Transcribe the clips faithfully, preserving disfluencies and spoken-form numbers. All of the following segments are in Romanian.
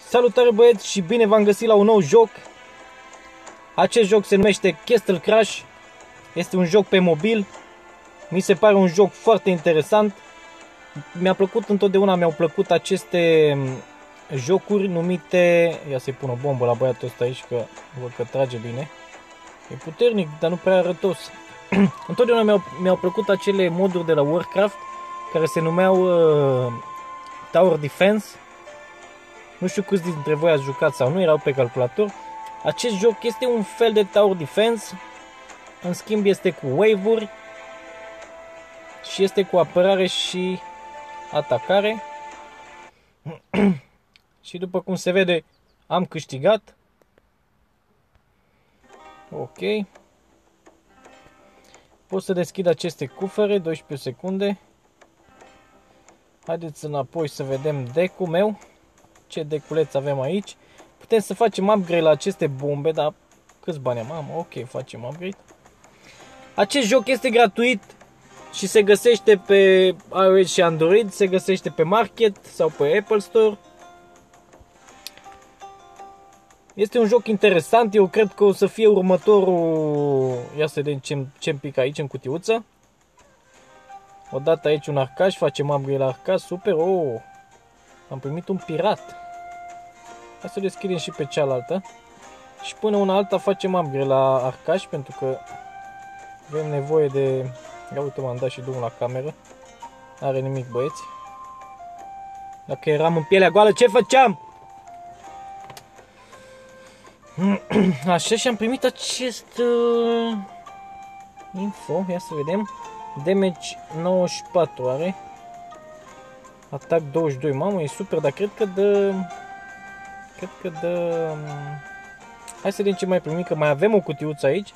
Salutare băieți și bine v-am găsit la un nou joc. Acest joc se numește Castle Crash. Este un joc pe mobil. Mi se pare un joc foarte interesant. Mi-a plăcut întotdeauna, mi-au plăcut aceste jocuri numite... Ia să-i pun o bombă la băiatul ăsta aici, că văd că trage bine. E puternic, dar nu prea arătos. Întotdeauna mi-au mi-au plăcut acele moduri de la Warcraft care se numeau uh, Tower Defense. Nu știu câți dintre voi ați jucat sau nu, erau pe calculator. Acest joc este un fel de Tower Defense. În schimb este cu wave-uri și este cu apărare și atacare. Și după cum se vede, am câștigat. Ok. Pot să deschid aceste cufere, doisprezece secunde. Haideți înapoi să vedem deck-ul meu. Ce deculeț avem aici. Putem să facem upgrade la aceste bombe, dar câți bani am? Am, ok, facem upgrade. Acest joc este gratuit și se găsește pe iOS și Android, se găsește pe Market sau pe Apple Store. Este un joc interesant, eu cred că o să fie următorul. Ia să vedem ce-mi pică aici în cutiuță. Odată aici un arcaș, facem upgrade la arcaș, super, oh, am primit un pirat. Hai să deschidem și pe cealaltă. Și până una alta facem upgrade la arcaș, pentru că avem nevoie de... Ia uite, m-am dat și drumul la cameră. N-are nimic, băieți. Dacă eram în pielea goală, ce făceam? Așa, și am primit acest uh, info. Ia să vedem. Damage nouăzeci și patru are. Atac douăzeci și doi. Mamă, e super, dar cred că dă... Cred că dă... Hai să vedem ce mai primim, că mai avem o cutiuță aici.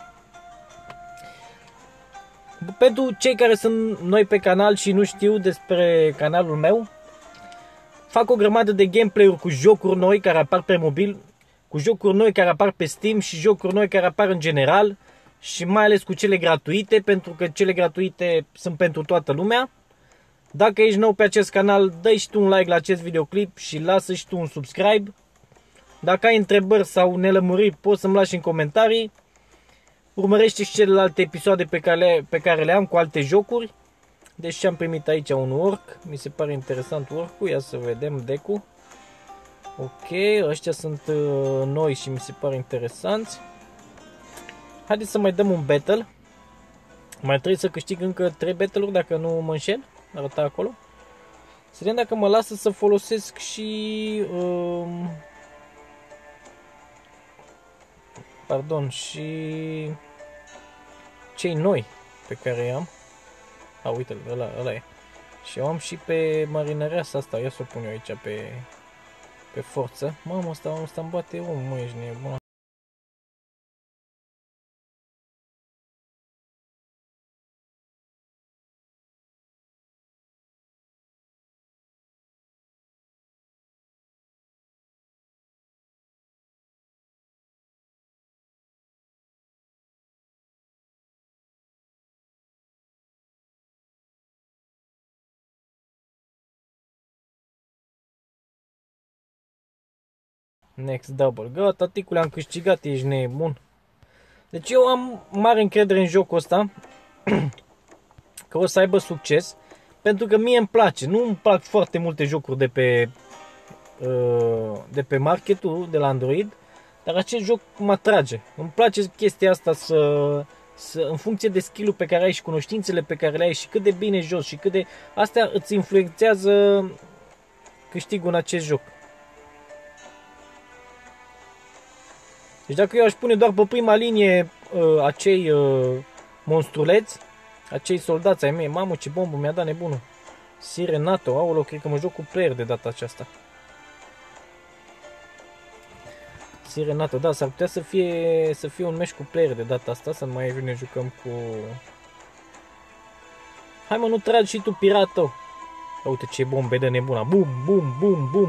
Pentru cei care sunt noi pe canal și nu știu despre canalul meu, fac o grămadă de gameplay-uri cu jocuri noi care apar pe mobil, cu jocuri noi care apar pe Steam și jocuri noi care apar în general și mai ales cu cele gratuite, pentru că cele gratuite sunt pentru toată lumea. Dacă ești nou pe acest canal, dă-i și tu un like la acest videoclip și lasă și tu un subscribe. Dacă ai întrebări sau nelămuriri, poți să-mi lași în comentarii. Urmărește și celelalte episoade pe care, le, pe care le am cu alte jocuri. Deci am primit aici un orc. Mi se pare interesant orcul. Ia să vedem deck-ul. Ok, ăștia sunt uh, noi și mi se pare interesanți. Haideți să mai dăm un battle. Mai trebuie să câștig încă trei battle-uri dacă nu mă înșel. Arăta acolo. Să vedem dacă mă lasă să folosesc și... Uh, pardon, și... cei noi pe care i-am. A, uite-l, ăla, ăla e. Și eu am și pe marinăreasa asta. Ia să o pun eu aici pe... pe forță. Mamă, ăsta, ăsta îmi bate om, mă, ești nebun. Next double. Gata, ticule, am câștigat, ești nebun. Deci eu am mare încredere în jocul ăsta că o să aibă succes, pentru că mie îmi place. Nu îmi plac foarte multe jocuri de pe de pe marketul de la Android, dar acest joc mă atrage. Îmi place chestia asta să, să în funcție de skill-ul pe care ai și cunoștințele pe care le ai și cât de bine joci și cât de... Astea îți influențează câștigul în acest joc. Deci dacă eu aș pune doar pe prima linie uh, acei uh, monstruleți, acei soldați ai mei, mamă ce bombă mi-a dat nebunul. Sire NATO, aolo, cred că mă joc cu player de data aceasta. Sire NATO, da, s-ar putea să fie, să fie un match cu player de data asta, să nu mai ne jucăm cu... Hai mă, nu tragi și tu, piratul. Uite ce bombe de nebuna, bum, bum, bum, bum.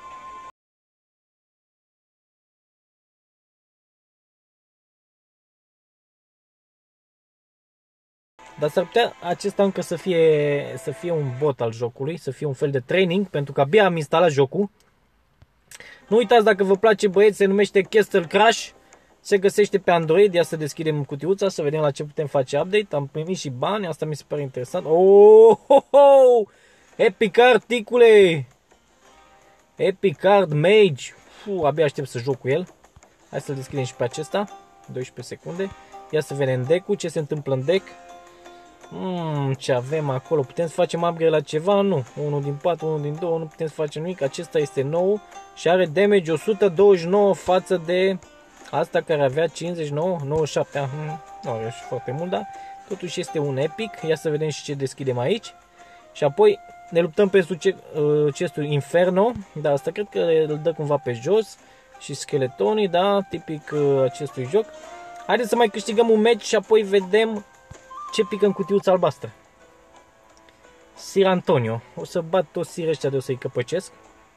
Dar s-ar putea acesta încă să fie, să fie un bot al jocului, să fie un fel de training, pentru că abia am instalat jocul. Nu uitați, dacă vă place, băieți, se numește Castle Crash. Se găsește pe Android. Ia să deschidem cutiuța, să vedem la ce putem face update. Am primit și bani, asta mi se pare interesant. Oh, oh, oh! Epic Card, ticule! Epic Card Mage. Uf, abia aștept să joc cu el. Hai să-l deschidem și pe acesta. doisprezece secunde. Ia să vedem deck-ul, ce se întâmplă în deck. Hmm, ce avem acolo? Putem să facem upgrade la ceva? Nu. Unul din patru, unul din doi, nu putem să facem nimic. Acesta este nou și are damage o sută douăzeci și nouă față de asta care avea cincizeci și nouă, nouăzeci și șapte. Ah, hmm, nu are și foarte mult, dar totuși este un epic. Ia să vedem și ce deschidem aici. Și apoi ne luptăm pentru chestul Inferno. Da, asta cred că îl dă cumva pe jos. Și scheletonii, da, tipic acestui joc. Haideți să mai câștigăm un match și apoi vedem ce pică în cutiuța albastră. Sir Antonio. O să bat toți sir ăștia de o să-i căpăcesc.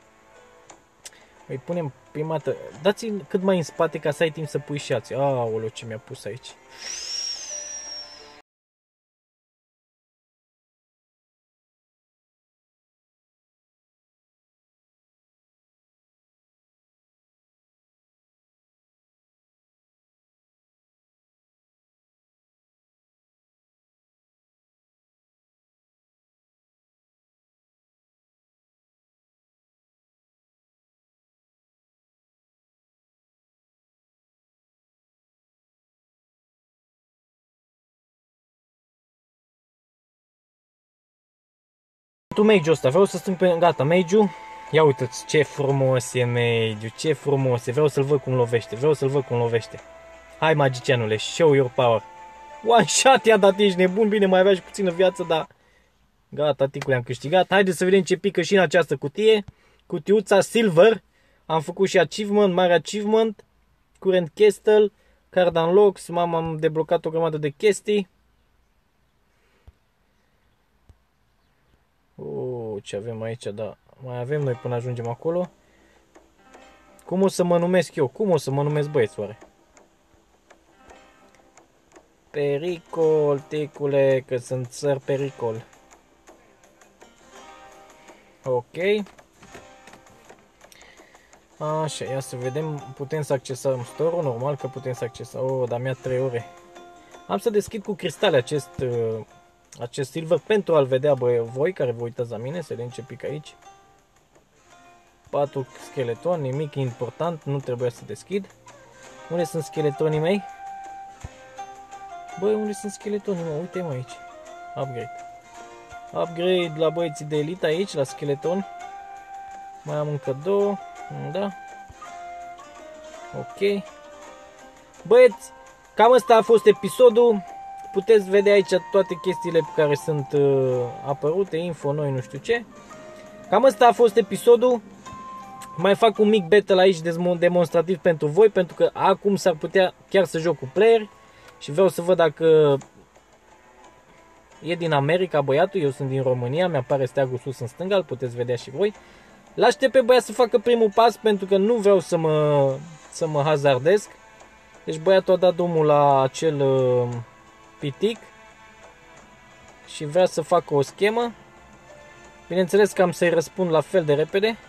Îi punem prima dată. Dați-l cât mai în spate ca să ai timp să pui și alții. Aoleu, ce mi-a pus aici. Tu mage-ul ăsta, vreau să strâng pe... Gata, mage-ul. Ia uite-ți ce frumos e mage-ul, ce frumos e. Vreau să-l văd cum lovește, vreau să-l văd cum lovește. Hai, magicianule, show your power. One shot i-a dat, ești nebun, bine, mai avea și puțină viață, dar... Gata, ticule, am câștigat. Haideți să vedem ce pică și în această cutie. Cutiuța Silver. Am făcut și achievement, mare achievement. Current Castle, Card Unlocks, m-am am deblocat o grămadă de chestii. Oh, ce avem aici, da. Mai avem noi până ajungem acolo. Cum o să mă numesc eu? Cum o să mă numesc, băieți, oare? Pericol, ticule, că sunt țări pericol. Ok. Așa, ia să vedem. Putem să accesăm store-ul? Normal că putem să accesăm. Oh, dar mi-a trei ore. Am să deschid cu cristale acest, uh, acest silver pentru a-l vedea, băie, voi care vă uitați la mine. Să vedem ce pică aici. Patru scheletoni, nimic important, nu trebuia să deschid. Unde sunt scheletonii mei? Băi, unde sunt scheletonii, mă? Uite-mă aici. Upgrade. Upgrade la băieții de elite aici, la scheletoni. Mai am încă două. Da. Ok. Băieți, cam asta a fost episodul. Puteți vedea aici toate chestiile pe care sunt uh, apărute, info, noi, nu știu ce. Cam asta a fost episodul. Mai fac un mic battle aici demonstrativ pentru voi, pentru că acum s-ar putea chiar să joc cu player. Și vreau să văd dacă e din America băiatul, eu sunt din România, mi-apare steagul sus în stânga, îl puteți vedea și voi. L-aștept pe băiat să facă primul pas, pentru că nu vreau să mă, să mă hazardesc. Deci băiatul a dat drumul la acel uh, pitic și vrea să facă o schemă. Bineînțeles că am să-i răspund la fel de repede.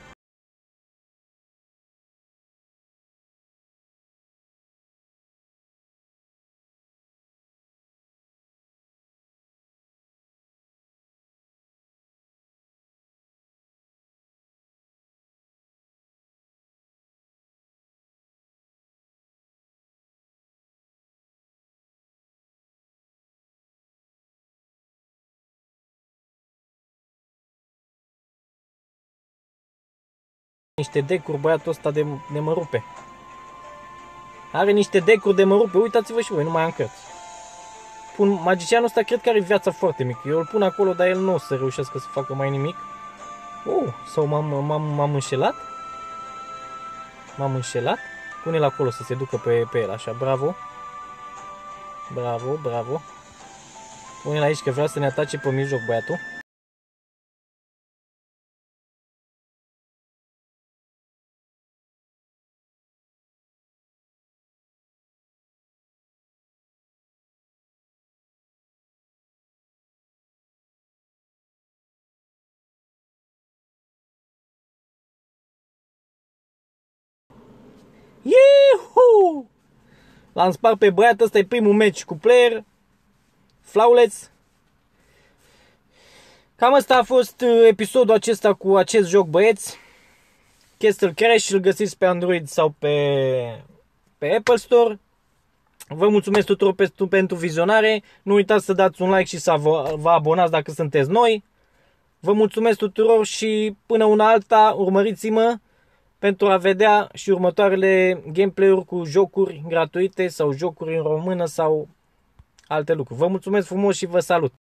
Niște decuri, băiatul ăsta de, de mă rupe. Are niște decuri de mă rupe, uitați-vă și voi, nu mai am cărți. Pun, magicianul ăsta cred că are viața foarte mică. Eu îl pun acolo, dar el nu o să reușească să facă mai nimic. Oh, sau m-am înșelat? M-am înșelat? Pune-l acolo să se ducă pe, pe el, așa, bravo. Bravo, bravo. Pune-l aici că vrea să ne atace pe mijloc băiatul. Iuhu! L-am spart pe băiat, ăsta e primul match cu player. Flawless. Cam asta a fost episodul acesta cu acest joc, băieți. Castle Crash, îl găsiți pe Android sau pe, pe Apple Store. Vă mulțumesc tuturor pentru, pentru vizionare. Nu uitați să dați un like și să vă, vă abonați dacă sunteți noi. Vă mulțumesc tuturor și până una alta urmăriți-mă pentru a vedea și următoarele gameplay-uri cu jocuri gratuite sau jocuri în română sau alte lucruri. Vă mulțumesc frumos și vă salut!